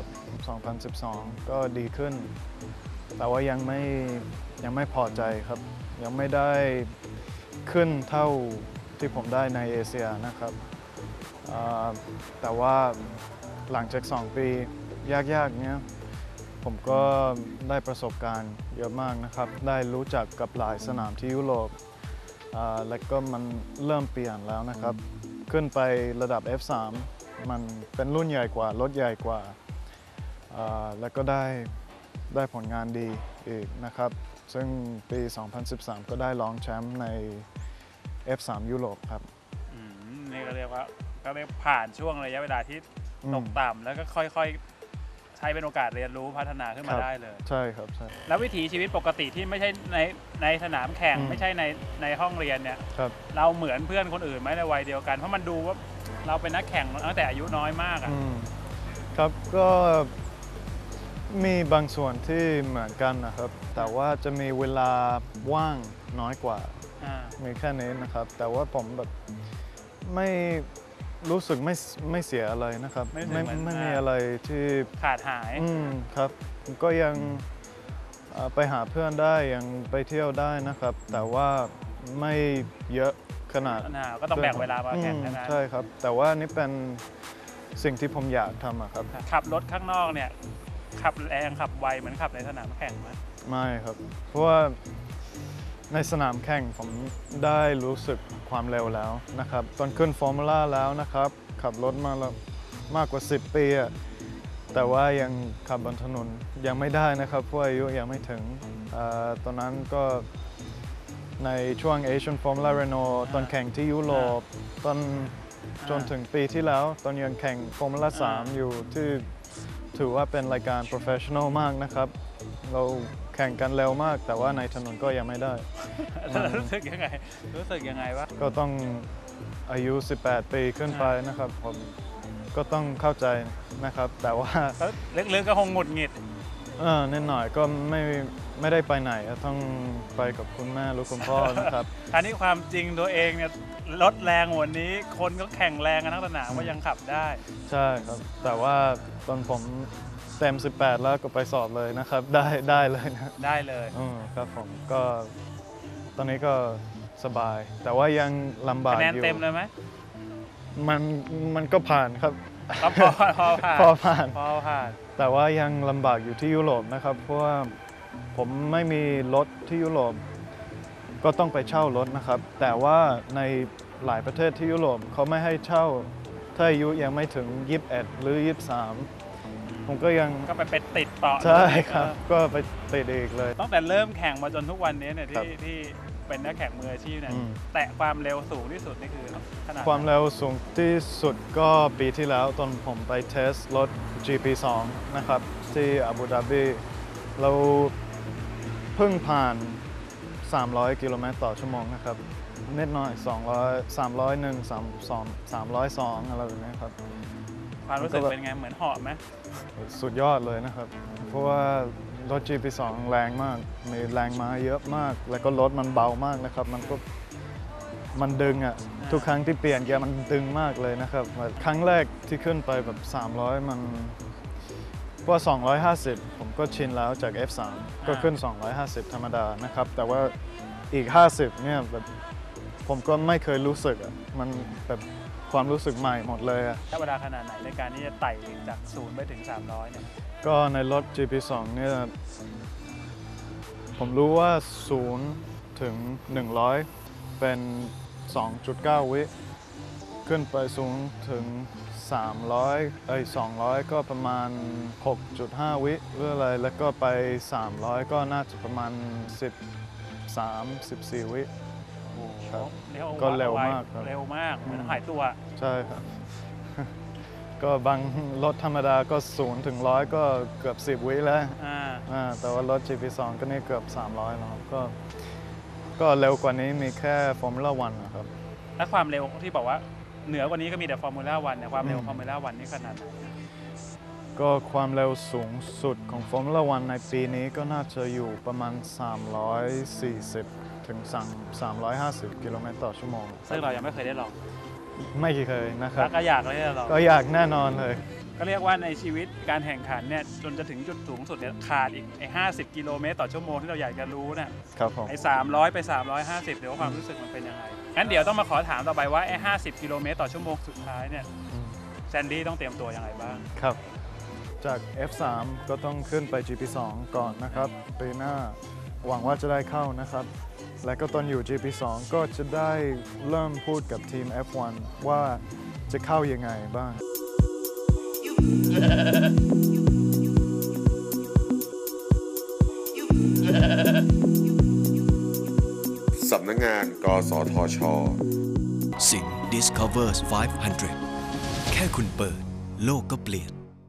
2012 ก็ดีขึ้น แต่ว่ายังไม่พอใจครับ ยังไม่ได้ขึ้นเท่าที่ผมได้ในเอเชียนะครับแต่ว่าหลังจาก 2 ปียากๆเนี้ยผมก็ได้ประสบการณ์เยอะมากนะครับ ได้รู้จักกับหลายสนามที่ยุโรปแล้วก็มันเริ่มเปลี่ยนแล้วนะครับขึ้นไประดับ F3 มันเป็นรุ่นใหญ่กว่ารถใหญ่กว่าแล้วก็ได้ผลงานดีอีกนะครับซึ่งปี 2013 ก็ได้รองแชมป์ใน F3 ยุโรปครับนี่ก็เรียกว่าผ่านช่วงระยะเวลาที่ตกต่ำแล้วก็ค่อยๆใช้เป็นโอกาสเรียนรู้พัฒนาขึ้นมาได้เลยใช่ครับใช่แล้ววิถีชีวิตปกติที่ไม่ใช่ในสนามแข่งไม่ใช่ในห้องเรียนเนี่ยเราเหมือนเพื่อนคนอื่นไหมในวัยเดียวกันเพราะมันดูว่าเราเป็นนักแข่งตั้งแต่อายุน้อยมากอ่ะครับก็มีบางส่วนที่เหมือนกันนะครับแต่ว่าจะมีเวลาว่างน้อยกว่ามีแค่นี้นะครับแต่ว่าผมแบบไม่รู้สึกไม่เสียอะไรนะครับไม่มีอะไรที่ขาดหายครับก็ยังไปหาเพื่อนได้ยังไปเที่ยวได้นะครับแต่ว่าไม่เยอะขนาดก็ต้องแบ่งเวลามาแข่งนะใช่ครับแต่ว่านี่เป็นสิ่งที่ผมอยากทำครับขับรถข้างนอกเนี่ยขับแรงขับไวเหมือนขับในสนามแข่งไหมไม่ครับเพราะว่าในสนามแข่งผมได้รู้สึกความเร็วแล้วนะครับตอนขึ้นฟอร์มูล่าแล้วนะครับขับรถมาแล้วมากกว่า10 ปีแต่ว่ายังขับบนถนนยังไม่ได้นะครับเพราะอายุยังไม่ถึงตอนนั้นก็ในช่วง Asian Formula Renault ตอนแข่งที่ยุโรปตอนจนถึงปีที่แล้วตอนยังแข่ง Formula 3 อยู่ที่ถือว่าเป็นรายการ professional มากนะครับเราแข่งกันเร็วมากแต่ว่าในถนนก็ยังไม่ได้รู้สึกยังไงวะก็ต้องอายุ18 ปีขึ้นไปนะครับผมก็ต้องเข้าใจนะครับแต่ว่าลึกๆก็คงหงุดหงิดนิดหน่อยก็ไม่ได้ไปไหนต้องไปกับคุณแม่หรือคุณพ่อนะครับอันนี้ความจริงตัวเองเนี่ยรถแรงวันนี้คนก็แข่งแรงกันทั้งสนามว่ายังขับได้ใช่ครับแต่ว่าตอนผมเต็ม18แล้วก็ไปสอบเลยนะครับได้เลยนะได้เลยครับผมก็ตอนนี้ก็สบายแต่ว่ายังลำบากอยู่คะแนนเต็มเลยไหมมันก็ผ่านครับพอผ่านแต่ว่ายังลำบากอยู่ที่ยุโรปนะครับเพราะว่าผมไม่มีรถที่ยุโรปก็ต้องไปเช่ารถนะครับแต่ว่าในหลายประเทศที่ยุโรปเขาไม่ให้เช่าถ้าอายุยังไม่ถึง21หรือ23ผมก็ยังไปติดต่อใช่ครับก็ไปติดอีกเลยตั้งแต่เริ่มแข่งมาจนทุกวันนี้เนี่ยที่เป็นนักแข่งมืออาชีพเนี่ยแตะความเร็วสูงที่สุดนี่คือขนาดความเร็วสูงที่สุดก็ปีที่แล้วตอนผมไปเทสรถ GP2 นะครับที่อาบูดาบีเราเพิ่งผ่าน300 กิโลเมตรต่อชั่วโมงนะครับนิดหน่อย200 301 302อะไรแบบนี้ครับความรู้สึกเป็นไงเหมือนเหาะไหมสุดยอดเลยนะครับเพราะว่ารถ GP2 แรงมากมีแรงม้าเยอะมากแล้วก็รถมันเบามากนะครับมันดึงทุกครั้งที่เปลี่ยนเกียร์มันดึงมากเลยนะครับครั้งแรกที่ขึ้นไปแบบ300มันว่า250ผมก็ชินแล้วจาก F3 ก็ขึ้น250ธรรมดานะครับแต่ว่าอีก50เนี่ยแบบผมก็ไม่เคยรู้สึกมันแบบความรู้สึกใหม่หมดเลยใช้เวลาขนาดไหนในการที่จะไต่จาก0ไปถึง300เนี่ยก็ในรถ GP2 เนี่ยผมรู้ว่า0ถึง100เป็น 2.9 วิขึ้นไป0ถึง200ก็ประมาณ 6.5 วิหรืออะไรแล้วก็ไป300ก็น่าจะประมาณ13-14 วิก็เร็วมากเร็วมากเหมือนหายตัวใช่ครับก็บางรถธรรมดาก็0ถึง100ก็เกือบ10 วิแล้วแต่ว่ารถ GP2 ก็นี่เกือบ300แล้วก็เร็วกว่านี้มีแค่ Formula 1 นะครับและความเร็วที่บอกว่าเหนือกว่านี้ก็มีแต่ Formula 1เนี่ยความเร็ว Formula 1นี่ขนาดไหนก็ความเร็วสูงสุดของ Formula 1ในปีนี้ก็น่าจะอยู่ประมาณ340ถึง350 กิโลเมตรต่อชั่วโมงซึ่งเรายังไม่เคยได้ลองไม่เคยนะครับก็อยากเลยลองก็อยากแน่นอนเลยก็เรียกว่าในชีวิตการแข่งขันเนี่ยจนจะถึงจุดสูงสุดเนี่ยขาดอีก50 กิโลเมตรต่อชั่วโมงที่เราอยากจะรู้เนี่ยครับผม 300ไป350เดี๋ยวความรู้สึกมันเป็นยังไงงั้นเดี๋ยวต้องมาขอถามต่อไปว่า50 กิโลเมตรต่อชั่วโมงสุดท้ายเนี่ยแซนดี้ต้องเตรียมตัวยังไงบ้างครับจาก F3 ก็ต้องขึ้นไป GP2 ก่อนนะครับปีหน้าหวังว่าจะได้เข้านะครับและก็ตอนอยู่ GP2 ก็จะได้เริ่มพูดกับทีม F1 ว่าจะเข้ายังไงบ้างสำนักงานกสทช. สิงห์ Discovers 500 แค่คุณเปิดโลกก็เปลี่ยน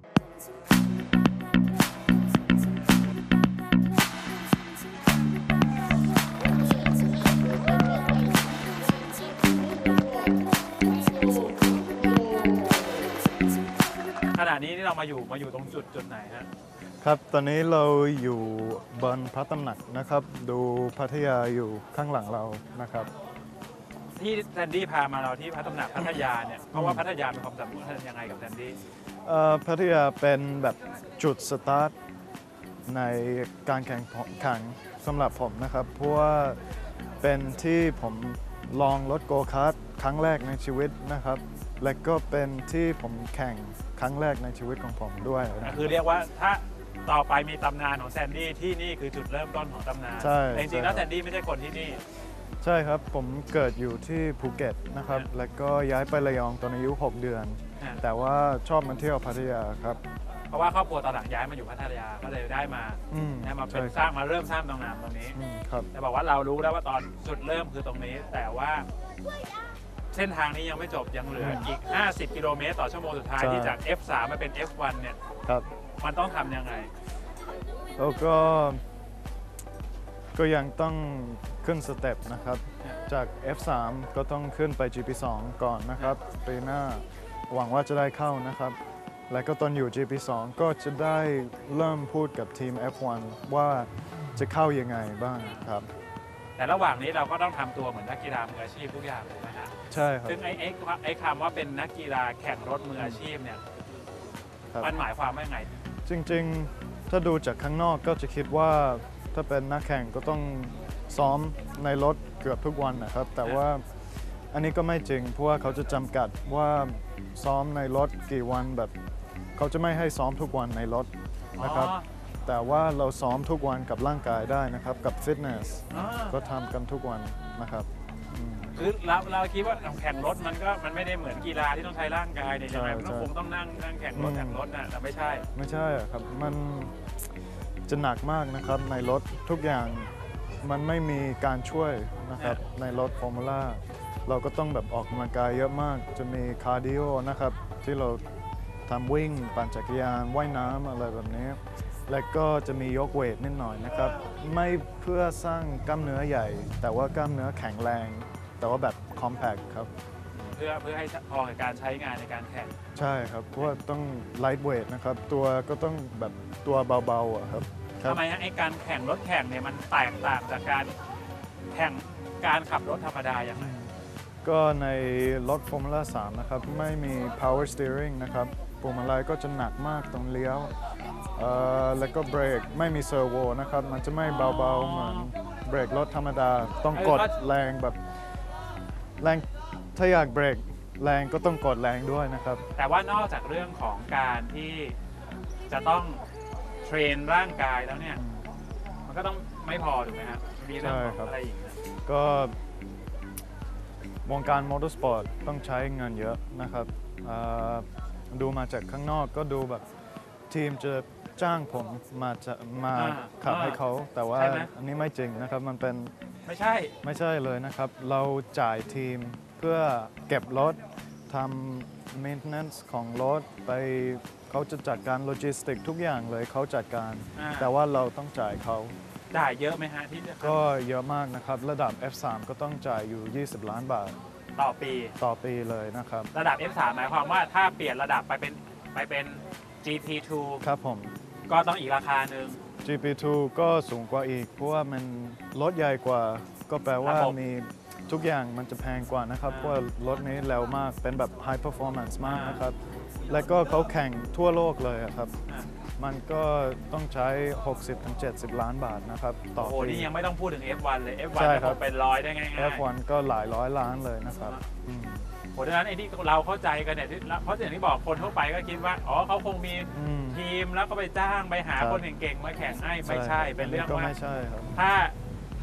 ขณะนี้นี่เรามาอยู่ตรงจุดไหนฮะครับ ตอนนี้เราอยู่บนพระตำหนักนะครับ ดูพัทยาอยู่ข้างหลังเรานะครับที่แซนดี้พามาเราที่พระตำหนักพัทยาเนี่ยเพราะว่าพัทยามีความสำคัญยังไงกับแซนดี้พัทยาเป็นแบบจุดสตาร์ทในการแข่งขันสำหรับผมนะครับ เพราะว่าเป็นที่ผมลองรถโกคาร์ทครั้งแรกในชีวิตนะครับ และก็เป็นที่ผมแข่งครั้งแรกในชีวิตของผมด้วยนะคือเรียกว่าถ้าต่อไปมีตำนานของแซนดี้ที่นี่คือจุดเริ่มต้นของตำนานใช่แต่จริงๆแล้วแซนดี้ไม่ใช่คนที่นี่ใช่ครับ ผมเกิดอยู่ที่ภูเก็ตนะครับ แล้วก็ย้ายไประยองตอนอายุ 6 เดือน แต่ว่าชอบมาเที่ยวพัทยาครับเพราะว่าครอบครัวตอนหลังย้ายมาอยู่พัทยาก็เลยได้มามาเป็นสร้างมาเริ่มสร้างตำนานตรงนี้ครับแต่บอกว่าเรารู้แล้วว่าตอนจุดเริ่มคือตรงนี้ แต่ว่าเส้นทางนี้ยังไม่จบยังเหลืออีก 50 กิโลเมตรต่อชั่วโมงสุดท้ายใช่ที่จาก F3 มาเป็น F1 เนี่ยครับมันต้องทำยังไงแล้วก็ยังต้องขึ้นสเต็ปนะครับ จาก F3 ก็ต้องขึ้นไป GP2 ก่อนนะครับปีหน้าหวังว่าจะได้เข้านะครับ และก็ตอนอยู่ GP2 ก็จะได้เริ่มพูดกับทีม F1 ว่าจะเข้ายังไงบ้างครับแต่ระหว่างนี้เราก็ต้องทำตัวเหมือนนักกีฬามืออาชีพทุกอย่างเลยนะฮะใช่ครับซึ่งไอ้คำว่าเป็นนักกีฬาแข่งรถมืออาชีพเนี่ยครับมันหมายความว่าไงจริงๆ ถ้าดูจากข้างนอกก็จะคิดว่าถ้าเป็นนักแข่งก็ต้องซ้อมในรถเกือบทุกวันนะครับ แต่ว่าอันนี้ก็ไม่จริง เพราะว่าเขาจะจำกัดว่าซ้อมในรถกี่วันแบบเขาจะไม่ให้ซ้อมทุกวันในรถนะครับ แต่ว่าเราซ้อมทุกวันกับร่างกายได้นะครับกับฟิตเนสก็ทำกันทุกวันนะครับอืมคือเราคิดว่าแข่งรถมันไม่ได้เหมือนกีฬาที่ต้องใช้ร่างกายเนี่ยใช่ไหมมันคงต้องนั่งแข่งรถนะแต่ไม่ใช่ไม่ใช่อะครับมันจะหนักมากนะครับในรถทุกอย่างมันไม่มีการช่วยนะครับในรถฟอร์มูล่าเราก็ต้องแบบออกกำลังกายเยอะมากจะมีคาร์ดิโอนะครับที่เราทำวิ่งปั่นจักรยานว่ายน้ำอะไรแบบนี้และก็จะมียกเวทนิดหน่อยนะครับไม่เพื่อสร้างกล้ามเนื้อใหญ่ แต่ว่ากล้ามเนื้อแข็งแรง แต่ว่าแบบคอมแพคครับเพื่อให้พอกับการใช้งานในการแข่งใช่ครับเพราะว่าต้องไลท์เวทนะครับตัวก็ต้องแบบตัวเบาๆอะครับทำไมฮะไอ้การแข่งรถแข่งเนี่ยมันแตกต่างจากการแข่งการขับรถธรรมดาอย่างไรก็ในรถ Formula 3 นะครับ ไม่มี power steering นะครับพวงมาลัยก็จะหนักมากตรงเลี้ยวแล้วก็เบรกไม่มีเซอร์โวนะครับ มันจะไม่เบาๆเหมือนเบรกรถธรรมดา ต้องกดแรงแบบแรงถ้าอยากเบรกแรงก็ต้องกดแรงด้วยนะครับแต่ว่านอกจากเรื่องของการที่จะต้องเทรนร่างกายแล้วเนี่ยมันก็ต้องไม่พอถูกไหมครับมีเรื่องของอะไรอีกนะก็วงการมอเตอร์สปอร์ตต้องใช้เงินเยอะนะครับดูมาจากข้างนอกก็ดูแบบทีมจะจ้างผมมาขับให้เขา แต่ว่าอันนี้ไม่จริงนะครับมันเป็นไม่ใช่เลยนะครับ เราจ่ายทีมเพื่อเก็บรถทำ maintenance ของรถไปเขาจะจัดการโลจิสติกทุกอย่างเลยเขาจัดการ แต่ว่าเราต้องจ่ายเขาจ่ายเยอะไหมฮะที่จะก็เยอะมากนะครับระดับ F3 ก็ต้องจ่ายอยู่ 20 ล้านบาทต่อปีเลยนะครับระดับ F3 หมายความว่าถ้าเปลี่ยนระดับไปเป็น GT2 ครับผมก็ต้องอีกราคาหนึ่ง GP2 ก็สูงกว่าอีกเพราะว่ามันรถใหญ่กว่า ก็แปลว่ามีทุกอย่างมันจะแพงกว่านะครับเพราะว่ารถนี้เร็วมากเป็นแบบ high performance มากนะครับและก็เขาแข่งทั่วโลกเลยครับมันก็ต้องใช้ 60-70 ล้านบาทนะครับต่อโอ้ปีนี่ยังไม่ต้องพูดถึง F1 เลย F1 ใช่จะครับเป็นร้อยได้ง่ายๆ F1 ก็หลายร้อยล้านเลยนะครับเพราะฉะนั้นไอ้ที่เราเข้าใจกันเนี่ยเพราะอย่างที่บอกคนทั่วไปก็คิดว่าอ๋อเขาคงมีทีมแล้วก็ไปจ้างไปหาคนเก่งๆมาแข่งไม่ใช่เป็นเรื่องว่าไม่ใช่ครับถ้า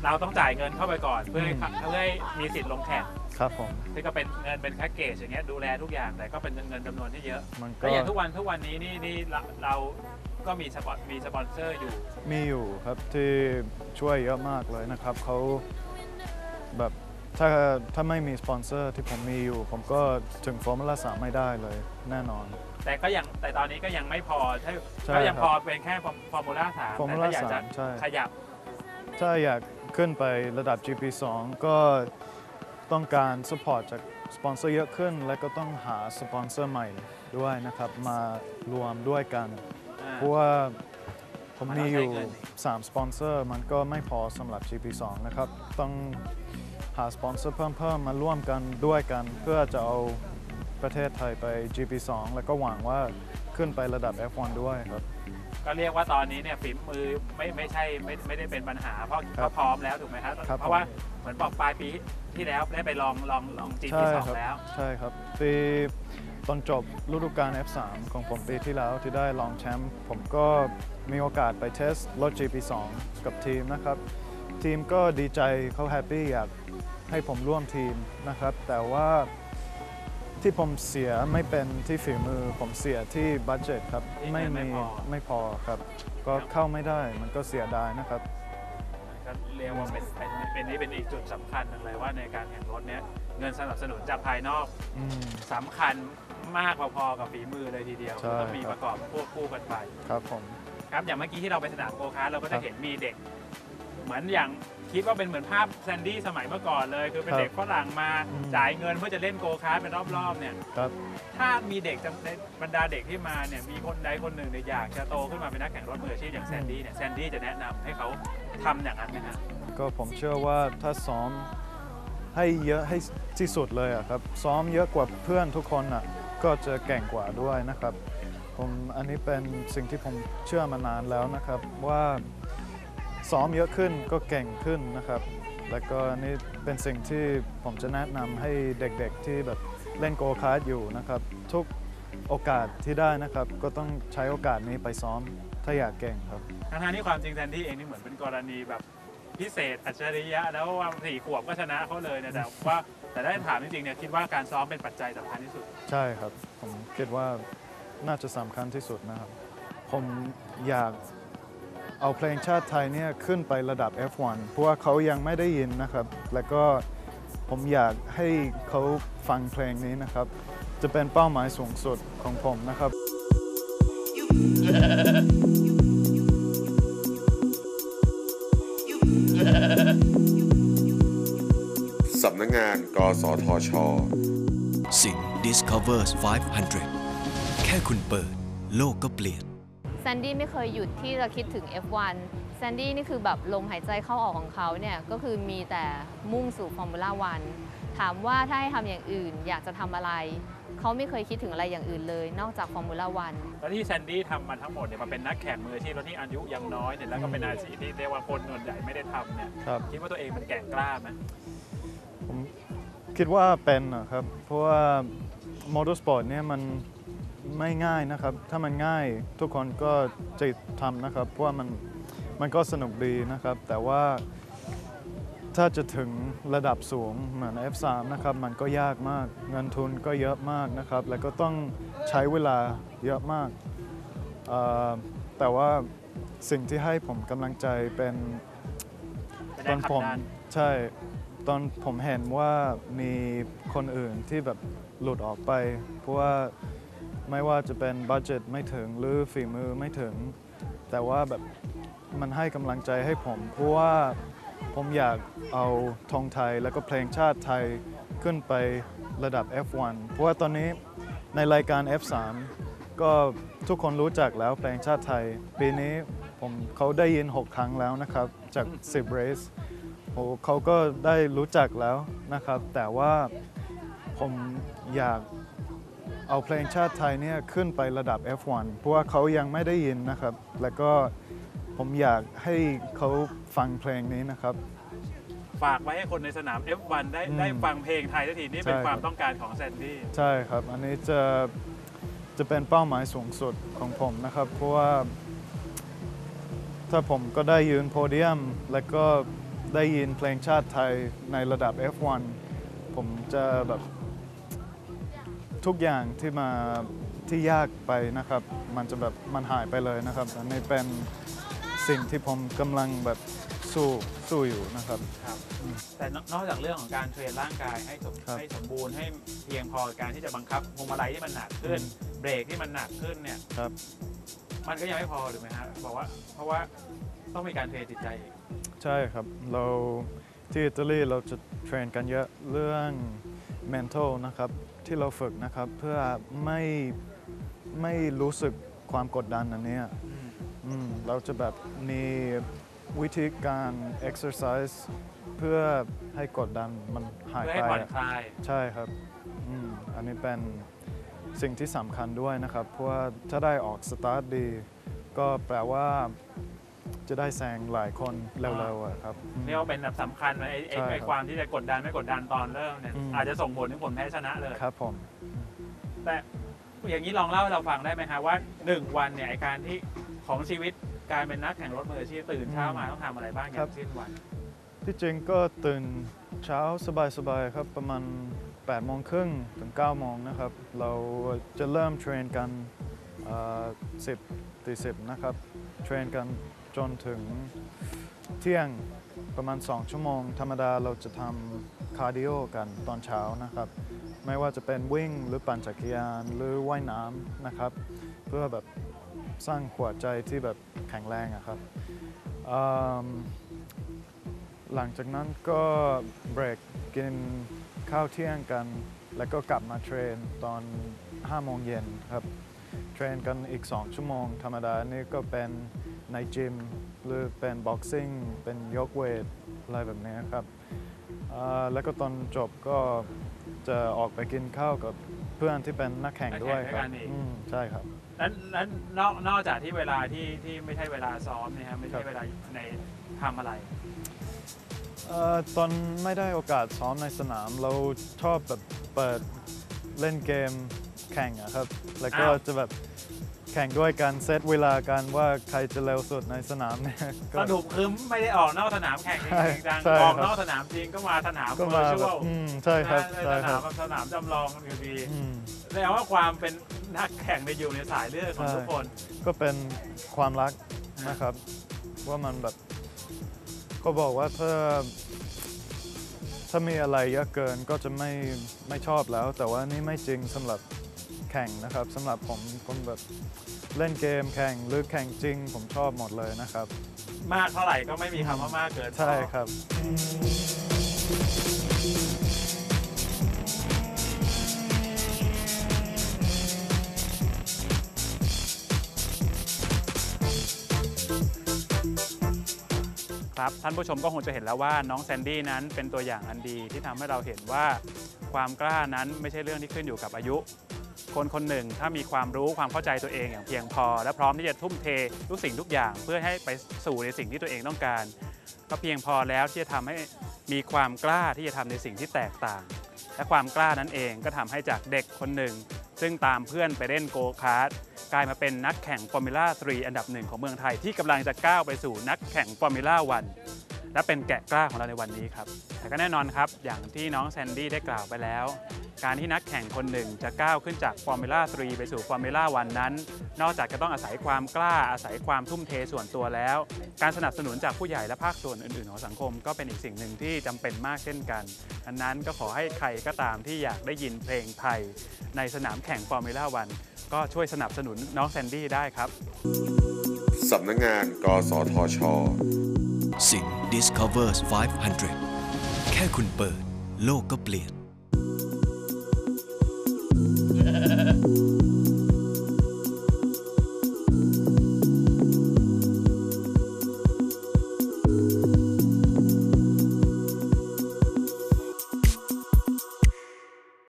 เราต้องจ่ายเงินเข้าไปก่อนเพื่อให้มีสิทธิ์ลงแข่งครับผมที่ก็เป็นเงินเป็นแพ็กเกจอย่างเงี้ยดูแลทุกอย่างแต่ก็เป็นเงินจำนวนที่เยอะมันก็แล้วอย่างทุกวันนี้นี่เราก็มีสปอนเซอร์อยู่มีอยู่ครับที่ช่วยเยอะมากเลยนะครับเขาแบบถ้าไม่มีสปอนเซอร์ที่ผมมีอยู่ผมก็ถึงฟอร์มูล่า3ไม่ได้เลยแน่นอนแต่ตอนนี้ก็ยังไม่พอใช่ก็ยังครับพอเป็นแค่ฟอร์มูล่า3 ฟอร์มูแต่ล่าถ้าอยากจะ 3ใช่ขยับถ้าอยากขึ้นไประดับ GP2 ก็ต้องการสปอร์ตจากสปอนเซอร์เยอะขึ้น และก็ต้องหาสปอนเซอร์ใหม่ด้วยนะครับมารวมด้วยกัน เพราะว่าผมมีอยู่ 3 สปอนเซอร์มันก็ไม่พอสำหรับ GP2 นะครับต้องหาสปอนเซอร์เพิ่มมาร่วมกันด้วยกัน เพื่อจะเอาประเทศไทยไป GP2 แล้วก็หวังว่าขึ้นไประดับ F1 ด้วยครับก็เรียกว่าตอนนี้เนี่ยฝีมือไม่ได้เป็นปัญหาเพราะครับพร้อมแล้วถูกไหมครับครับเพราะว่าเหมือนบอกปลายปีที่แล้วได้ไปลองใช่ GP2 ครับแล้วใช่ครับปีตอนจบฤดูกาล F3 ของผมปีที่แล้วที่ได้รองแชมป์ผมก็มีโอกาสไปเทสรถ GP2 กับทีมนะครับ ทีมก็ดีใจเขาแฮปปี้อยากให้ผมร่วมทีมนะครับ แต่ว่าที่ผมเสียไม่เป็นที่ฝีมือผมเสียที่บัดเจ็ตครับที่ไม่พอครับ ก็เข้าไม่ได้มันก็เสียดายนะครับก็เรียกว่าเป็นอีกจุดสำคัญหนึ่งเลยว่าในการแข่งรถเนี้ยเงินสนับสนุนจากภายนอกอืมสำคัญมากพอๆกับฝีมือเลยทีเดียวใช่ต้องมีประกอบควบคู่กันไปครับผมครับอย่างเมื่อกี้ที่เราไปสนามโกคาร์ทเราก็ครัจะบเห็นมีเด็ก เหมือนอย่างคิดว่าเป็นเหมือนภาพแซนดี้สมัยเมื่อก่อนเลย คือเป็นครับเด็กฝรั่งมาอืมจ่ายเงินเพื่อจะเล่นโกคาร์ทเป็นรอบๆเนี่ยครับถ้ามีเด็กในบรรดาเด็กที่มาเนี่ยมีคนใดคนหนึ่งเนี่ยอยากจะโตขึ้นมาเป็นนักแข่งรถมืออาชีพอย่างแซนดี้เนี่ยแซนดี้จะแนะนำให้เขาทำอย่างนั้นไหมฮะก็ผมเชื่อว่าถ้าซ้อมให้เยอะให้ที่สุดเลยอะครับซ้อมเยอะกว่าเพื่อนทุกคนอะก็จะเก่งกว่าด้วยนะครับอันนี้เป็นสิ่งที่ผมเชื่อมานานแล้วนะครับว่าซ้อมเยอะขึ้นก็เก่งขึ้นนะครับ แล้วก็นี่เป็นสิ่งที่ผมจะแนะนำให้เด็กๆที่แบบเล่นโกคาร์ทอยู่นะครับ ทุกโอกาสที่ได้นะครับ ก็ต้องใช้โอกาสนี้ไปซ้อมถ้าอยากเก่งครับทั้งๆที่ความจริงแซนดี้เองนี่เหมือนเป็นกรณีแบบพิเศษอัจฉริยะแล้วว่า4 ขวบก็ชนะเขาเลยเนี่ยแต่ได้ถามจริงๆเนี่ยคิดว่าการซ้อมเป็นปัจจัยสำคัญที่สุดใช่ครับ ผมคิดว่าน่าจะสำคัญที่สุดนะครับ ผมอยากเอาเพลงชาติไทยเนี่ยขึ้นไประดับ F1 เพราะว่าเขายังไม่ได้ยินนะครับ แล้วก็ผมอยากให้เขาฟังเพลงนี้นะครับ จะเป็นเป้าหมายสูงสุดของผมนะครับสำนักงาน กสทช. สิง Discovers 500 แค่คุณเปิดโลกก็เปลี่ยนแซนดี้ไม่เคยหยุดที่จะคิดถึง F1 แซนดี้นี่คือแบบลมหายใจเข้าออกของเขาเนี่ยก็คือมีแต่มุ่งสู่ฟอร์มูล่าวันถามว่าถ้าให้ทำอย่างอื่นอยากจะทำอะไร เขาไม่เคยคิดถึงอะไรอย่างอื่นเลย นอกจากฟอร์มูล่าวันแล้วที่แซนดี้ทำมาทั้งหมดเนี่ยมาเป็นนักแข่งมืออาชีพแล้วที่อายุยังน้อยเนี่ยแล้วก็เป็นอาชีพที่เรียกว่าคนส่วนใหญ่ไม่ได้ทำเนี่ยครับคิดว่าตัวเองมันแกร่งกล้าไหมผมคิดว่าเป็นนะครับ เพราะว่ามอเตอร์สปอร์ตเนี่ยมันไม่ง่ายนะครับ ถ้ามันง่ายทุกคนก็จะทำนะครับ เพราะว่ามันก็สนุกดีนะครับ แต่ว่าถ้าจะถึงระดับสูงเหมือน F3 นะครับ มันก็ยากมาก เงินทุนก็เยอะมากนะครับ แล้วก็ต้องใช้เวลาเยอะมากแต่ว่าสิ่งที่ให้ผมกำลังใจเป็นตอนผมใช่ตอนผมเห็นว่ามีคนอื่นที่แบบหลุดออกไป เพราะว่าไม่ว่าจะเป็นบัดเจ็ตไม่ถึงหรือฝีมือไม่ถึง แต่ว่าแบบมันให้กำลังใจให้ผมเพราะว่าผมอยากเอาธงไทยแล้วก็เพลงชาติไทยขึ้นไประดับ F1 เพราะว่าตอนนี้ในรายการ F3 ก็ทุกคนรู้จักแล้วเพลงชาติไทย ปีนี้เขาได้ยิน 6 ครั้งแล้วนะครับจาก 10 race เขาก็ได้รู้จักแล้วนะครับ แต่ว่าผมอยากเอาเพลงชาติไทยเนี่ยขึ้นไประดับ F1 เพราะว่าเขายังไม่ได้ยินนะครับ แล้วก็ผมอยากให้เขาฟังเพลงนี้นะครับฝากไว้ให้คนในสนาม F1 ได้ฟังเพลงไทยสักทีนี่เป็นใช่ความต้องการของแซนดี้ใช่ครับ อันนี้จะเป็นเป้าหมายสูงสุดของผมนะครับ เพราะว่าถ้าผมก็ได้ยืนโพเดียม แล้วก็ได้ยินเพลงชาติไทยในระดับ F1 ผมจะแบบทุกอย่างที่ยากไปนะครับมันหายไปเลยนะครับอันนี้เป็นสิ่งที่ผมกำลังแบบสู้อยู่นะครับแต่นอกจากเรื่องของการเทรนร่างกายให้สมบูรณ์ให้เพียงพอการที่จะบังคับพวงมาลัยที่มันหนักขึ้นเบรกที่มันหนักขึ้นเนี่ยมันก็ยังไม่พอถูกไหมครับบอกว่าเพราะว่าต้องมีการเทรนจิตใจอีกใช่ครับเราที่อิตาลีเราจะเทรนกันเยอะเรื่อง mental นะครับที่เราฝึกนะครับเพื่อไม่รู้สึกความกดดันอันนี้เราจะแบบมีวิธีการ exercise เพื่อให้กดดันมันหายไปเพื่อให้ผ่อนคลายใช่ครับอันนี้เป็นสิ่งที่สำคัญด้วยนะครับเพราะว่าถ้าได้ออกสตาร์ทดีก็แปลว่าจะได้แซงหลายคนเร็วๆครับนี่ก็เป็นแบบสำคัญไอ้ความที่จะกดดันไม่กดดันตอนเริ่มเนี่ยอาจจะส่งผลถึงผลแพ้ชนะเลยครับผมแต่อย่างนี้ลองเล่าให้เราฟังได้ไหมครับว่า1วันเนี่ยไอ้การที่ของชีวิตการเป็นนักแข่งรถมืออาชีพตื่นเช้ามาต้องทำอะไรบ้างอย่างเช่นวันที่จริงก็ตื่นเช้าสบายๆครับประมาณ8 โมงครึ่งถึง9 โมงนะครับเราจะเริ่มเทรนกัน10 นะครับเทรนกันจนถึงเที่ยงประมาณ2 ชั่วโมงธรรมดาเราจะทำคาร์ดิโอกันตอนเช้านะครับไม่ว่าจะเป็นวิ่งหรือปั่นจักรยานหรือว่ายน้ำนะครับเพื่อแบบสร้างหัวใจที่แบบแข็งแรงครับหลังจากนั้นก็เบรกกินข้าวเที่ยงกันแล้วก็กลับมาเทรนตอน5 โมงเย็นครับเทรนกันอีก2 ชั่วโมงธรรมดานี่ก็เป็นในจิมหรือเป็นบ็อกซิ่งเป็นยกเวทอะไรแบบนี้ครับแล้วก็ตอนจบก็จะออกไปกินข้าวกับเพื่อนที่เป็นนักแข่งด้วยครับใช่ครับนั้นนอกจากที่เวลาที่ไม่ใช่เวลาซ้อมนะครับไม่ใช่เวลาในทำอะไรตอนไม่ได้โอกาสซ้อมในสนามเราชอบแบบเปิดเล่นเกมแข่งครับแล้วก็จะแบบแข่งด้วยกันเซตเวลากันว่าใครจะเร็วสุดในสนามเนี่ยสนุกคือไม่ได้ออกนอกสนามแข่งจริงจังออกนอกสนามจริงก็มาสนามเวอร์ชวลใช่ครับสนามจำลองอยู่ดีแสดงว่าความเป็นนักแข่งในอยู่ในสายเลือดของทุกคนก็เป็นความรักนะครับว่ามันแบบก็บอกว่าถ้ามีอะไรเยอะเกินก็จะไม่ชอบแล้วแต่ว่านี่ไม่จริงสำหรับแข่งนะครับสำหรับผมแบบเล่นเกมแข่งหรือแข่งจริงผมชอบหมดเลยนะครับมากเท่าไหร่ก็ไม่มีคำว่ามากเกินใช่ครับท่านผู้ชมก็คงจะเห็นแล้วว่าน้องแซนดี้นั้นเป็นตัวอย่างอันดีที่ทำให้เราเห็นว่าความกล้านั้นไม่ใช่เรื่องที่ขึ้นอยู่กับอายุคนหนึ่งถ้ามีความรู้ความเข้าใจตัวเองอย่างเพียงพอและพร้อมที่จะทุ่มเททุกสิ่งทุกอย่างเพื่อให้ไปสู่ในสิ่งที่ตัวเองต้องการก็เพียงพอแล้วที่จะทำให้มีความกล้าที่จะทำในสิ่งที่แตกต่างและความกล้านั้นเองก็ทำให้จากเด็กคนหนึ่งซึ่งตามเพื่อนไปเล่นโกคาร์ทกลายมาเป็นนักแข่งฟอร์มูล่า3อันดับ1ของเมืองไทยที่กำลังจะก้าวไปสู่นักแข่งฟอร์มูล่า1และเป็นแกะกล้าของเราในวันนี้ครับแต่ก็แน่นอนครับอย่างที่น้องแซนดี้ได้กล่าวไปแล้วการที่นักแข่งคนหนึ่งจะก้าวขึ้นจากฟอร์มูล่า3ไปสู่ฟอร์มูล่า1นั้นนอกจากจะต้องอาศัยความกล้าอาศัยความทุ่มเทส่วนตัวแล้วการสนับสนุนจากผู้ใหญ่และภาคส่วนอื่นๆของสังคมก็เป็นอีกสิ่งหนึ่งที่จำเป็นมากเช่นกันดังนั้นก็ขอให้ใครก็ตามที่อยากได้ยินเพลงไทยในสนามแข่งฟอร์มูล่า1ก็ช่วยสนับสนุนน้องแซนดี้ได้ครับสำนักงานกสทช. สิ่ง Discovers 500แค่คุณเปิดโลกก็เปลี่ยน